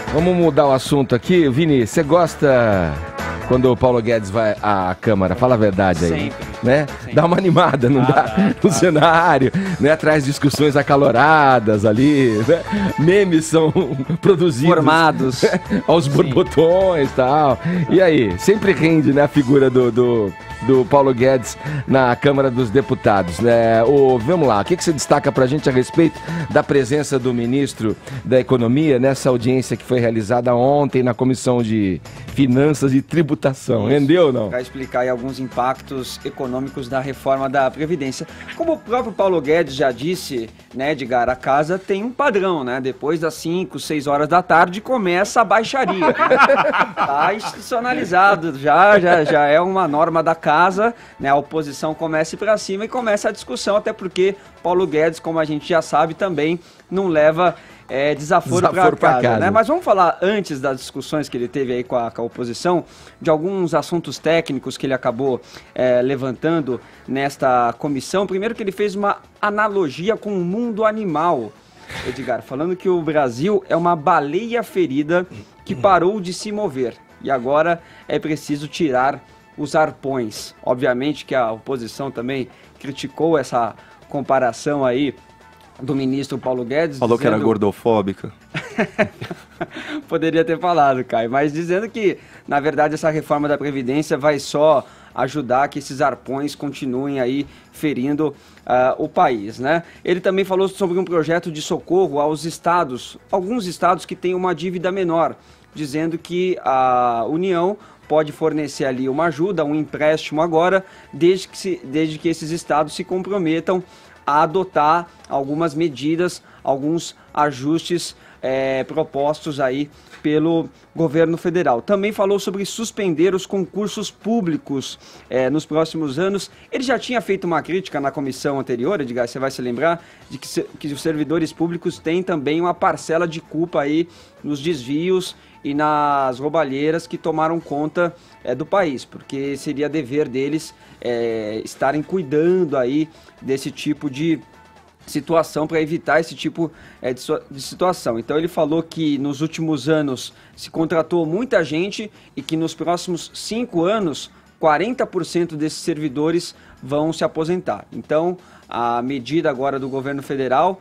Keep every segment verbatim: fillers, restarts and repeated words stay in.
Vamos mudar o assunto aqui. Vini, você gosta quando o Paulo Guedes vai à Câmara? Fala a verdade aí. Sempre. Né? Sempre. Dá uma animada, não Ah, dá? dá, No dá. cenário, né? Traz discussões acaloradas ali, né? Memes são produzidos. Formados. Aos borbotões e tal. E aí, sempre rende, né, a figura do, do, do Paulo Guedes na Câmara dos Deputados, né? O, vamos lá, o que, que você destaca pra gente a respeito da presença do ministro da Economia nessa audiência que foi realizada ontem na Comissão de Finanças e Tributação? Rendeu ou não? Para explicar aí alguns impactos econômicos da reforma da Previdência. Como o próprio Paulo Guedes já disse, né, Edgar, a casa tem um padrão, né? Depois das cinco, seis horas da tarde começa a baixaria. Tá institucionalizado, já, já, já é uma norma da casa, né? A oposição começa a ir para cima e começa a discussão, até porque Paulo Guedes, como a gente já sabe, também não leva é, desaforo, Desaforo para pra casa, casa. né? Mas vamos falar, antes das discussões que ele teve aí com a, com a oposição, de alguns assuntos técnicos que ele acabou é, levantando nesta comissão. Primeiro que ele fez uma analogia com o mundo animal, Edgar, falando que o Brasil é uma baleia ferida que parou de se mover e agora é preciso tirar os arpões. Obviamente que a oposição também criticou essa comparação aí do ministro Paulo Guedes. Falou dizendo... que era gordofóbica. Poderia ter falado, Caio, mas dizendo que, na verdade, essa reforma da Previdência vai só ajudar que esses arpões continuem aí ferindo uh, o país, né? Ele também falou sobre um projeto de socorro aos estados, alguns estados que têm uma dívida menor, dizendo que a União pode fornecer ali uma ajuda, um empréstimo agora, desde que, se, desde que esses estados se comprometam a adotar algumas medidas, alguns ajustes é, propostos aí pelo governo federal. Também falou sobre suspender os concursos públicos é, nos próximos anos. Ele já tinha feito uma crítica na comissão anterior, Edgar, você vai se lembrar, de que, se, que os servidores públicos têm também uma parcela de culpa aí nos desvios e nas roubalheiras que tomaram conta é, do país, porque seria dever deles é, estarem cuidando aí desse tipo de situação para evitar esse tipo é, de, de situação. Então ele falou que nos últimos anos se contratou muita gente e que nos próximos cinco anos quarenta por cento desses servidores vão se aposentar. Então a medida agora do governo federal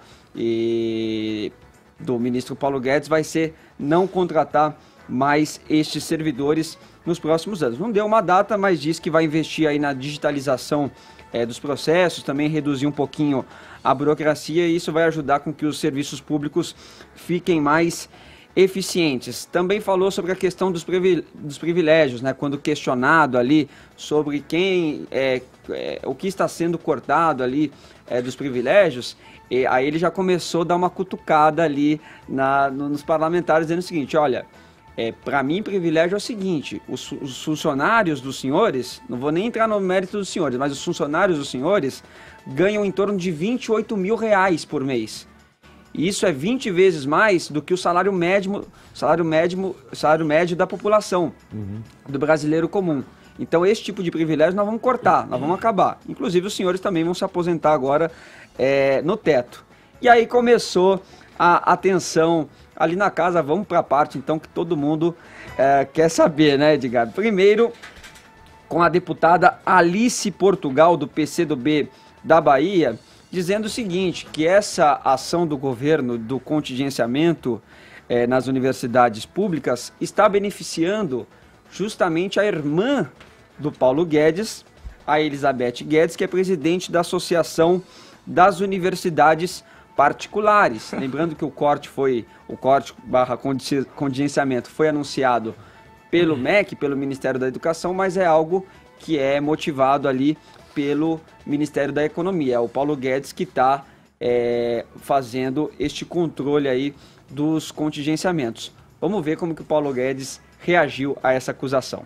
e do ministro Paulo Guedes vai ser não contratar mais estes servidores nos próximos anos. Não deu uma data, mas diz que vai investir aí na digitalização é, dos processos, também reduzir um pouquinho a burocracia, e isso vai ajudar com que os serviços públicos fiquem mais eficientes. Também falou sobre a questão dos, privile dos privilégios, né? Quando questionado ali sobre quem é, é, o que está sendo cortado ali é, dos privilégios, e aí ele já começou a dar uma cutucada ali na, no, nos parlamentares, dizendo o seguinte: olha, é, para mim privilégio é o seguinte, os, os funcionários dos senhores, não vou nem entrar no mérito dos senhores, mas os funcionários dos senhores ganham em torno de vinte e oito mil reais por mês. E isso é vinte vezes mais do que o salário médio, salário médio, salário médio da população, uhum, do brasileiro comum. Então esse tipo de privilégio nós vamos cortar, nós vamos acabar. Inclusive os senhores também vão se aposentar agora é, no teto. E aí começou a atenção ali na casa. Vamos para a parte então que todo mundo é, quer saber, né, Edgar? Primeiro, com a deputada Alice Portugal, do P C do B da Bahia, dizendo o seguinte, que essa ação do governo do contingenciamento é, nas universidades públicas está beneficiando justamente a irmã do Paulo Guedes, a Elizabeth Guedes, que é presidente da Associação das Universidades Particulares. Lembrando que o corte foi, o corte barra contingenciamento foi anunciado pelo M E C, pelo Ministério da Educação, mas é algo que é motivado ali pelo Ministério da Economia. É o Paulo Guedes que está é, fazendo este controle aí dos contingenciamentos. Vamos ver como que o Paulo Guedes reagiu a essa acusação.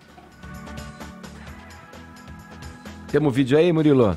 Temos vídeo aí, Murilo?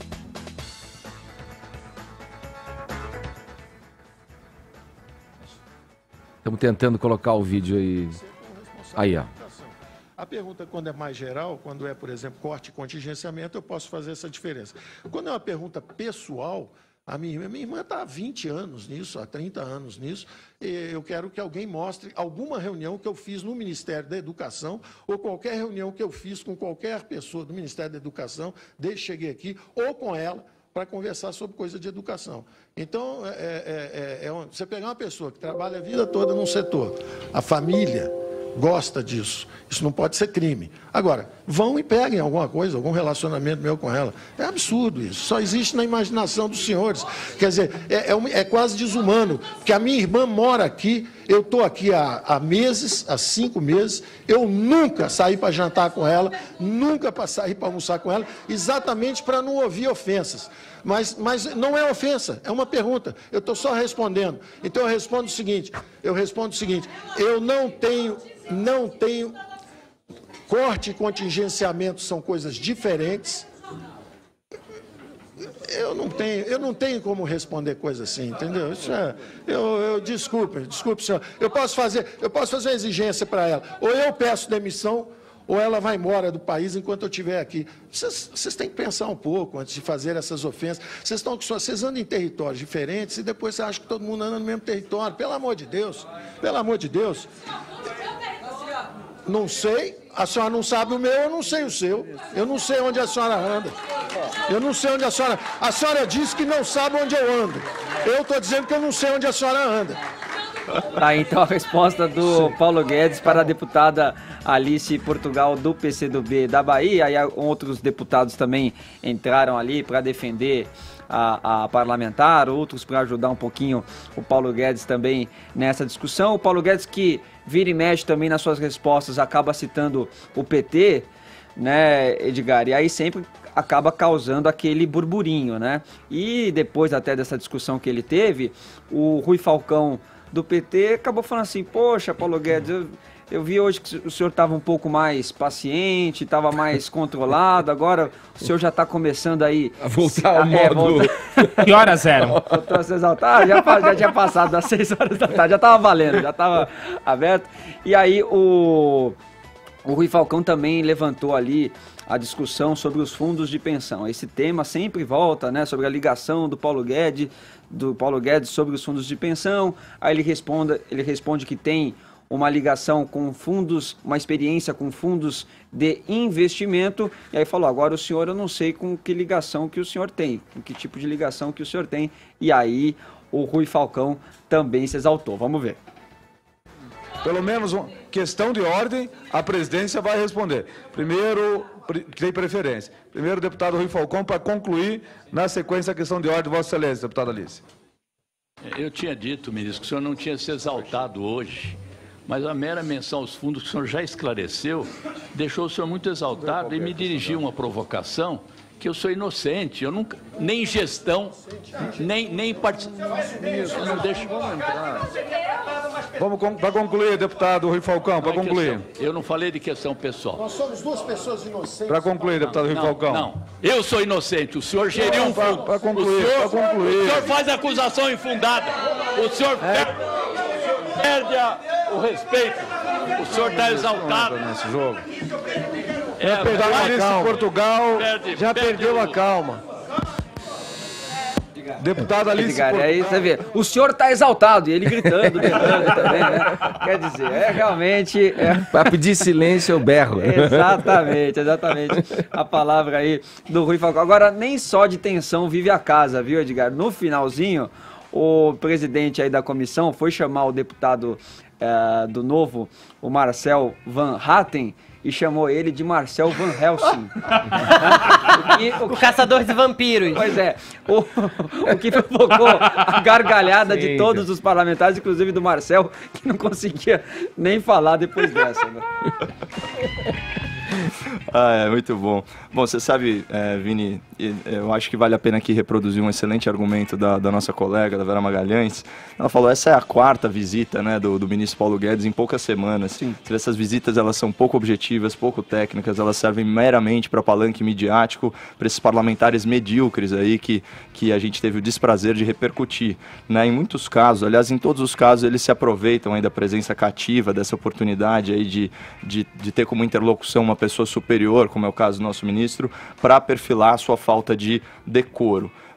Estamos tentando colocar o vídeo aí. Aí, ó. A pergunta, quando é mais geral, quando é, por exemplo, corte e contingenciamento, eu posso fazer essa diferença. Quando é uma pergunta pessoal, A minha irmã, minha irmã está há vinte anos nisso, há trinta anos nisso, e eu quero que alguém mostre alguma reunião que eu fiz no Ministério da Educação ou qualquer reunião que eu fiz com qualquer pessoa do Ministério da Educação, desde que cheguei aqui, ou com ela, para conversar sobre coisa de educação. Então, é, é, é, é, você pegar uma pessoa que trabalha a vida toda num setor, a família gosta disso, isso não pode ser crime. Agora, vão e peguem alguma coisa, algum relacionamento meu com ela. É absurdo isso, só existe na imaginação dos senhores. Quer dizer, é, é, é quase desumano, porque a minha irmã mora aqui, eu estou aqui há, há meses, há cinco meses, eu nunca saí para jantar com ela, nunca para sair para almoçar com ela, exatamente para não ouvir ofensas. Mas, mas não é ofensa, é uma pergunta, eu estou só respondendo. Então eu respondo o seguinte, eu respondo o seguinte, eu não tenho, não tenho, corte e contingenciamento são coisas diferentes. Eu não tenho, eu não tenho como responder coisa assim, entendeu? Isso é, eu, eu desculpe, desculpe, senhor. Eu posso fazer, eu posso fazer uma exigência para ela. Ou eu peço demissão, ou ela vai embora do país enquanto eu estiver aqui. Vocês, vocês têm que pensar um pouco antes de fazer essas ofensas. Vocês estão, vocês andam em territórios diferentes e depois você acha que todo mundo anda no mesmo território. Pelo amor de Deus, pelo amor de Deus. Não sei, a senhora não sabe o meu, eu não sei o seu. Eu não sei onde a senhora anda. Eu não sei onde a senhora... A senhora disse que não sabe onde eu ando. Eu estou dizendo que eu não sei onde a senhora anda. Tá, então a resposta do Sim. Paulo Guedes para a deputada Alice Portugal do P C do B da Bahia. Aí outros deputados também entraram ali para defender a, a parlamentar, outros para ajudar um pouquinho o Paulo Guedes também nessa discussão. O Paulo Guedes, que vira e mexe também nas suas respostas, acaba citando o P T, né, Edgar? E aí sempre acaba causando aquele burburinho, né? E depois até dessa discussão que ele teve, o Rui Falcão do P T acabou falando assim, poxa, Paulo Guedes, eu, eu vi hoje que o senhor estava um pouco mais paciente, estava mais controlado, agora o senhor já está começando aí... A voltar ao é, modo... Voltar... Que horas eram? Voltou a se exaltar, já, já tinha passado das seis horas da tarde, já estava valendo, já estava aberto. E aí o, o Rui Falcão também levantou ali a discussão sobre os fundos de pensão. Esse tema sempre volta, né, sobre a ligação do Paulo Guedes, do Paulo Guedes sobre os fundos de pensão. Aí ele responde, ele responde que tem uma ligação com fundos, uma experiência com fundos de investimento. E aí falou, agora o senhor, eu não sei com que ligação que o senhor tem, com que tipo de ligação que o senhor tem. E aí o Rui Falcão também se exaltou. Vamos ver. Pelo menos questão de ordem, a presidência vai responder. Primeiro, tem preferência. Primeiro, deputado Rui Falcão, para concluir, na sequência, a questão de ordem, Vossa Excelência, deputada Alice. Eu tinha dito, ministro, que o senhor não tinha se exaltado hoje, mas a mera menção aos fundos que o senhor já esclareceu deixou o senhor muito exaltado e me dirigiu uma provocação que eu sou inocente, eu nunca, nem gestão, nem, nem participação. Não deixo. Vamos para concluir, deputado Rui Falcão, para concluir. Questão, eu não falei de questão pessoal. Nós somos duas pessoas inocentes. Para concluir, deputado Rui não, Falcão. Não, eu sou inocente, o senhor geriu um fundo. Para concluir, para concluir. O senhor faz acusação infundada, o senhor é. perde a, o respeito, o senhor está exaltado. Nesse jogo. É, Perdeu a calma. Portugal perde, já perde perdeu o... a calma. Deputada Alice Edgar, aí você vê, o senhor está exaltado, e ele gritando, gritando também, né? Quer dizer, é realmente... É... Para pedir silêncio, eu berro. Exatamente, exatamente. A palavra aí do Rui Falcão. Agora, nem só de tensão vive a casa, viu, Edgar? No finalzinho, o presidente aí da comissão foi chamar o deputado é, do Novo, o Marcel Van Hatten, e chamou ele de Marcel Van Helsing. o, que, o, o caçador de vampiros. Pois é, o, o que provocou a gargalhada Sim, de todos os parlamentares, inclusive do Marcel, que não conseguia nem falar depois dessa. Né? Ah, é muito bom. Bom, você sabe, é, Vini, eu acho que vale a pena aqui reproduzir um excelente argumento da, da nossa colega, da Vera Magalhães. Ela falou, essa é a quarta visita, né, do, do ministro Paulo Guedes em poucas semanas. Sim. Essas visitas, elas são pouco objetivas, pouco técnicas, elas servem meramente para palanque midiático, para esses parlamentares medíocres aí que, que a gente teve o desprazer de repercutir. Né? Em muitos casos, aliás, em todos os casos, eles se aproveitam aí da presença cativa, dessa oportunidade aí de, de, de ter como interlocução uma pessoa superior, como é o caso do nosso ministro, para perfilar a sua falta de decoro.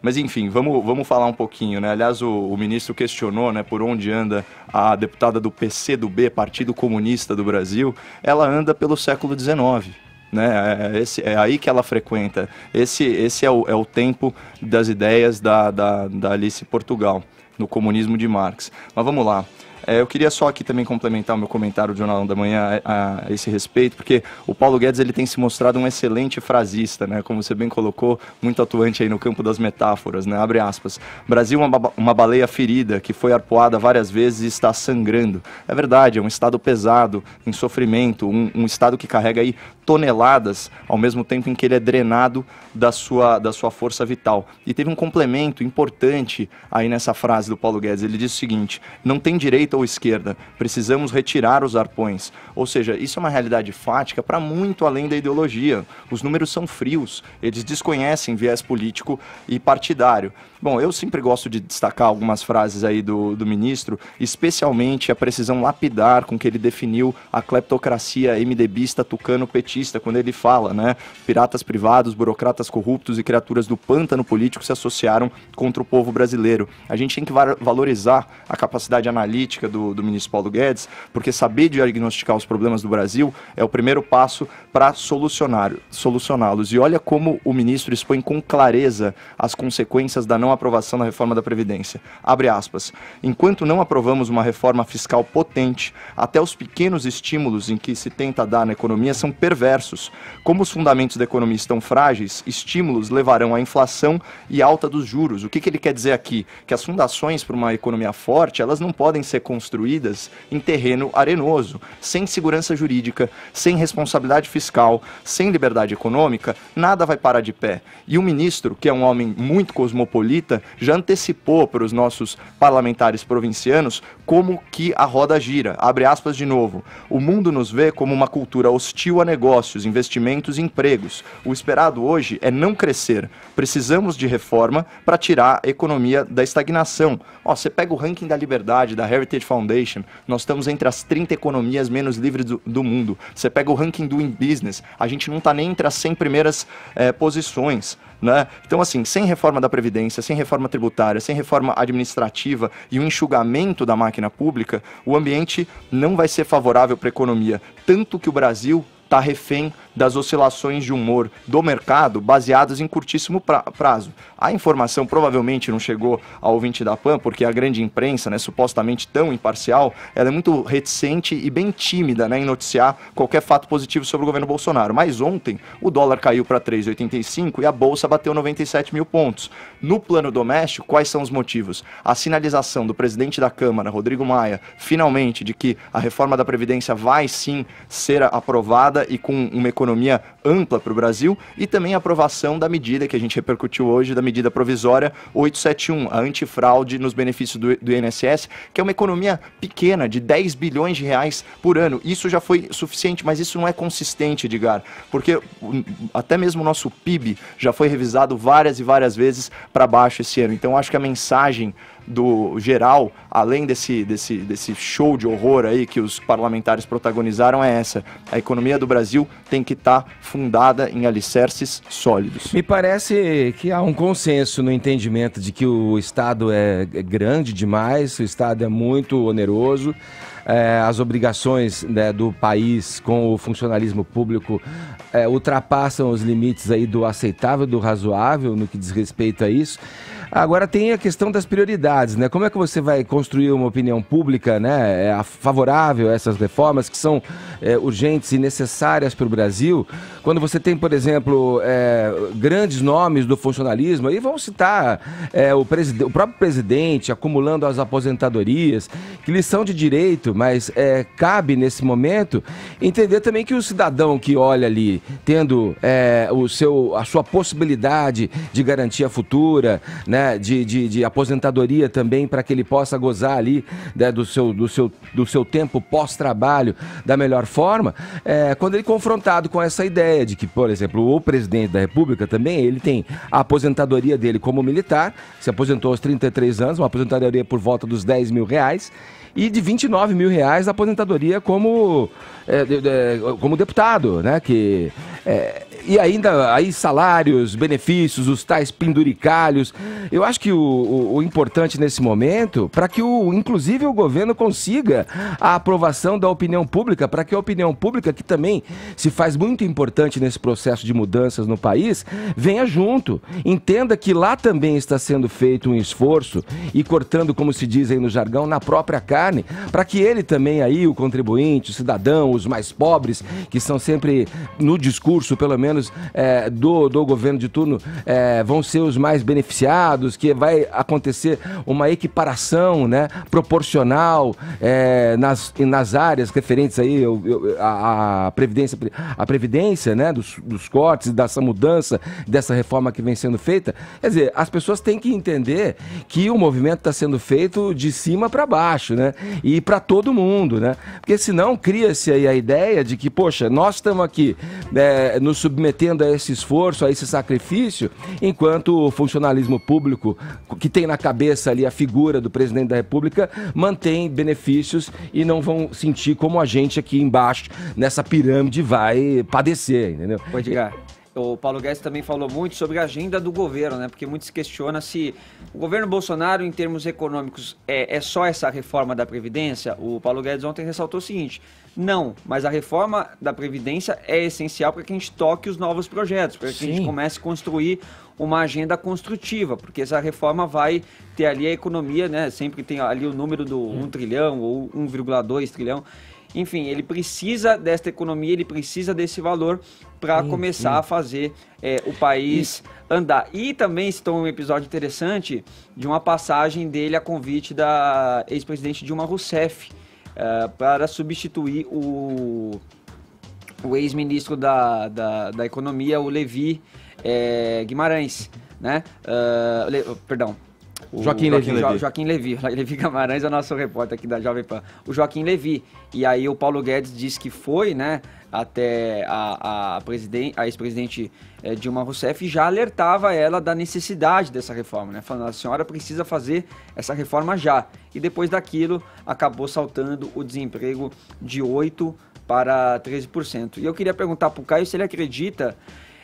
Mas enfim, vamos, vamos falar um pouquinho, né? Aliás, o, o ministro questionou, né, por onde anda a deputada do P C do B, Partido Comunista do Brasil. Ela anda pelo século dezenove. Né? É, esse, é aí que ela frequenta. Esse, esse é, o, é o tempo das ideias da, da, da Alice Portugal, no comunismo de Marx. Mas vamos lá. É, eu queria só aqui também complementar o meu comentário do Jornal da Manhã a, a esse respeito, porque o Paulo Guedes ele tem se mostrado um excelente frasista, né? Como você bem colocou, muito atuante aí no campo das metáforas, né? Abre aspas. Brasil é uma, uma baleia ferida que foi arpoada várias vezes e está sangrando. É verdade, é um estado pesado, em sofrimento, um, um estado que carrega aí toneladas, ao mesmo tempo em que ele é drenado da sua, da sua força vital. E teve um complemento importante aí nessa frase do Paulo Guedes. Ele diz o seguinte: não tem direita ou esquerda, precisamos retirar os arpões. Ou seja, isso é uma realidade fática para muito além da ideologia. Os números são frios, eles desconhecem viés político e partidário. Bom, eu sempre gosto de destacar algumas frases aí do, do ministro, especialmente a precisão lapidar com que ele definiu a cleptocracia MDBista tucano-petista, quando ele fala, né, piratas privados, burocratas corruptos e criaturas do pântano político se associaram contra o povo brasileiro. A gente tem que valorizar a capacidade analítica do, do ministro Paulo Guedes, porque saber diagnosticar os problemas do Brasil é o primeiro passo para solucioná-los. E olha como o ministro expõe com clareza as consequências da não aprovação da reforma da Previdência. Abre aspas. Enquanto não aprovamos uma reforma fiscal potente, até os pequenos estímulos em que se tenta dar na economia são perversos. Como os fundamentos da economia estão frágeis, estímulos levarão à inflação e alta dos juros. O que, que ele quer dizer aqui? Que as fundações para uma economia forte, elas não podem ser construídas em terreno arenoso, sem segurança jurídica, sem responsabilidade fiscal, sem liberdade econômica, nada vai parar de pé. E o ministro, que é um homem muito cosmopolita, já antecipou para os nossos parlamentares provincianos como que a roda gira. Abre aspas de novo. O mundo nos vê como uma cultura hostil a negócios, investimentos e empregos. O esperado hoje é não crescer. Precisamos de reforma para tirar a economia da estagnação. Ó, você pega o ranking da Liberdade, da Heritage Foundation, nós estamos entre as trinta economias menos livres do, do mundo. Você pega o ranking do In Business, a gente não está nem entre as cem primeiras eh, posições. Né? Então, assim, sem reforma da Previdência, sem reforma tributária, sem reforma administrativa e o enxugamento da máquina pública, o ambiente não vai ser favorável para a economia. Tanto que o Brasil está refém das oscilações de humor do mercado baseadas em curtíssimo pra prazo. A informação provavelmente não chegou ao ouvinte da P A N, porque a grande imprensa, né, supostamente tão imparcial, ela é muito reticente e bem tímida, né, em noticiar qualquer fato positivo sobre o governo Bolsonaro. Mas ontem o dólar caiu para três reais e oitenta e cinco centavos e a Bolsa bateu noventa e sete mil pontos. No plano doméstico, quais são os motivos? A sinalização do presidente da Câmara, Rodrigo Maia, finalmente, de que a reforma da Previdência vai sim ser aprovada e com uma economia ampla para o Brasil, e também a aprovação da medida que a gente repercutiu hoje, da medida provisória oitocentos e setenta e um, a antifraude nos benefícios do, do I N S S, que é uma economia pequena, de dez bilhões de reais por ano. Isso já foi suficiente, mas isso não é consistente, Edgar, porque até mesmo o nosso P I B já foi revisado várias e várias vezes para baixo esse ano. Então, acho que a mensagem do geral, além desse, desse, desse show de horror aí que os parlamentares protagonizaram, é essa: a economia do Brasil tem que estar tá fundada em alicerces sólidos. Me parece que há um consenso no entendimento de que o Estado é grande demais, o Estado é muito oneroso, é, as obrigações, né, do país com o funcionalismo público é, ultrapassam os limites aí do aceitável, do razoável no que diz respeito a isso. Agora tem a questão das prioridades, né? Como é que você vai construir uma opinião pública, né, é, favorável a essas reformas que são é, urgentes e necessárias para o Brasil, quando você tem, por exemplo, é, grandes nomes do funcionalismo, aí vão citar é, o, o próprio presidente acumulando as aposentadorias, que lhes são de direito, mas é, cabe nesse momento entender também que o cidadão que olha ali, tendo é, o seu, a sua possibilidade de garantia futura, né, De, de, de aposentadoria também, para que ele possa gozar ali, né, do, seu, do, seu, do seu tempo pós-trabalho da melhor forma, é, quando ele é confrontado com essa ideia de que, por exemplo, o presidente da República também, ele tem a aposentadoria dele como militar, se aposentou aos trinta e três anos, uma aposentadoria por volta dos dez mil reais, e de vinte e nove mil reais a aposentadoria como, é, de, de, como deputado, né, que... É, e ainda aí salários, benefícios, os tais penduricalhos. Eu acho que o, o, o importante nesse momento, para que o, inclusive o governo consiga a aprovação da opinião pública, para que a opinião pública, que também se faz muito importante nesse processo de mudanças no país, venha junto. Entenda que lá também está sendo feito um esforço e cortando, como se diz aí no jargão, na própria carne, para que ele também aí, o contribuinte, o cidadão, os mais pobres, que são sempre no discurso, pelo menos, é, do, do governo de turno, é, vão ser os mais beneficiados, que vai acontecer uma equiparação, né, proporcional é, nas, nas áreas referentes aí a, a previdência, a previdência, né, dos, dos cortes, dessa mudança, dessa reforma que vem sendo feita. Quer dizer, as pessoas têm que entender que o movimento está sendo feito de cima para baixo, né, e para todo mundo, né, porque senão cria-se aí a ideia de que, poxa, nós estamos aqui é, nos submetendo a esse esforço, a esse sacrifício, enquanto o funcionalismo público, que tem na cabeça ali a figura do presidente da República, mantém benefícios e não vão sentir como a gente aqui embaixo, nessa pirâmide, vai padecer, entendeu? Pô, Edgar, o Paulo Guedes também falou muito sobre a agenda do governo, né? Porque muito se questiona se o governo Bolsonaro, em termos econômicos, é, é só essa reforma da Previdência. O Paulo Guedes ontem ressaltou o seguinte: não, mas a reforma da Previdência é essencial para que a gente toque os novos projetos, para que Sim. a gente comece a construir uma agenda construtiva, porque essa reforma vai ter ali a economia, né? Sempre tem ali o número do um trilhão ou um vírgula dois trilhão. Enfim, ele precisa desta economia, ele precisa desse valor para começar sim. a fazer é, o país andar. E também citou um episódio interessante de uma passagem dele a convite da ex-presidente Dilma Rousseff uh, para substituir o, o ex-ministro da, da, da Economia, o Levi é, Guimarães, né? Uh, le, perdão. O Joaquim Levi. Jo, Joaquim Levi. Levi Guimarães é o nosso repórter aqui da Jovem Pan. O Joaquim Levi. E aí o Paulo Guedes disse que foi, né, até a, a, a ex-presidente é, Dilma Rousseff e já alertava ela da necessidade dessa reforma, né? Falando, a senhora precisa fazer essa reforma já. E depois daquilo acabou saltando o desemprego de oito por cento para treze por cento. E eu queria perguntar para o Caio se ele acredita...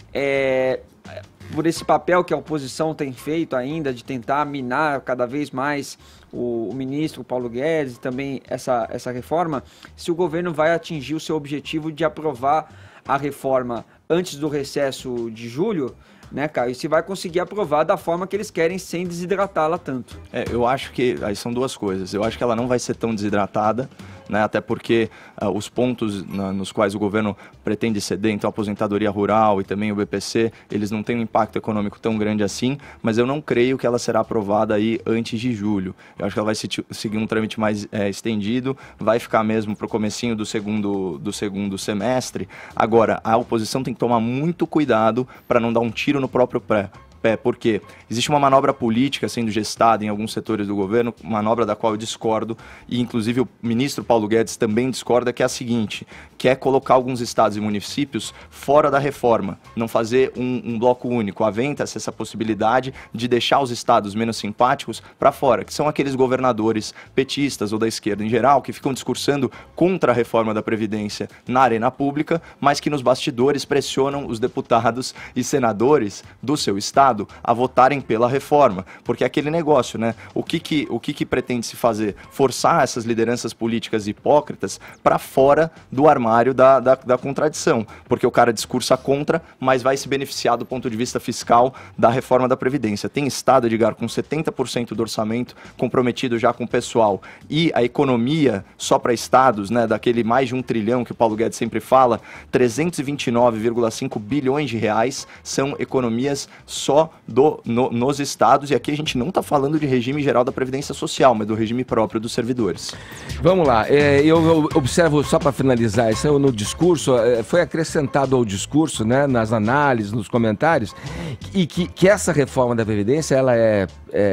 É, por esse papel que a oposição tem feito ainda de tentar minar cada vez mais o, o ministro Paulo Guedes e também essa, essa reforma, se o governo vai atingir o seu objetivo de aprovar a reforma antes do recesso de julho, né, Caio? E se vai conseguir aprovar da forma que eles querem, sem desidratá-la tanto. É, eu acho que aí são duas coisas. Eu acho que ela não vai ser tão desidratada, né, até porque uh, os pontos na, nos quais o governo pretende ceder, então a aposentadoria rural e também o B P C, eles não têm um impacto econômico tão grande assim, mas eu não creio que ela será aprovada aí antes de julho. Eu acho que ela vai se, seguir um trâmite mais é, estendido, vai ficar mesmo para o comecinho do segundo, do segundo semestre. Agora, a oposição tem que tomar muito cuidado para não dar um tiro no próprio pé. É, porque existe uma manobra política sendo gestada em alguns setores do governo, manobra da qual eu discordo, e inclusive o ministro Paulo Guedes também discorda, que é a seguinte, que é colocar alguns estados e municípios fora da reforma, não fazer um, um bloco único. Aventa-se essa possibilidade de deixar os estados menos simpáticos para fora, que são aqueles governadores petistas ou da esquerda em geral, que ficam discursando contra a reforma da Previdência na arena pública, mas que nos bastidores pressionam os deputados e senadores do seu estado a votarem pela reforma, porque é aquele negócio, né? O que que, o que que pretende se fazer? Forçar essas lideranças políticas hipócritas para fora do armário da, da, da contradição, porque o cara discursa contra, mas vai se beneficiar do ponto de vista fiscal da reforma da Previdência. Tem estado, Edgar, com setenta por cento do orçamento comprometido já com o pessoal, e a economia só para estados, né, daquele mais de um trilhão que o Paulo Guedes sempre fala, trezentos e vinte e nove vírgula cinco bilhões de reais são economias só Do, no, nos estados, e aqui a gente não está falando de regime geral da Previdência Social, mas do regime próprio dos servidores. Vamos lá, é, eu, eu observo, só para finalizar, isso no discurso, é, foi acrescentado ao discurso, né, nas análises, nos comentários, e que, que essa reforma da Previdência, ela é,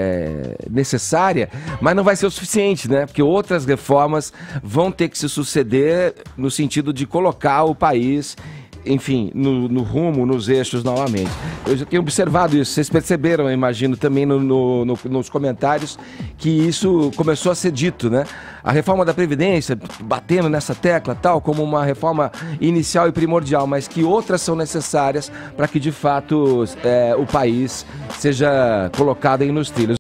é necessária, mas não vai ser o suficiente, né, porque outras reformas vão ter que se suceder no sentido de colocar o país enfim, no, no rumo, nos eixos novamente. Eu já tenho observado isso, vocês perceberam, eu imagino, também no, no, no, nos comentários, que isso começou a ser dito, né? A reforma da Previdência, batendo nessa tecla, tal, como uma reforma inicial e primordial, mas que outras são necessárias para que, de fato, é, o país seja colocado aí nos trilhos.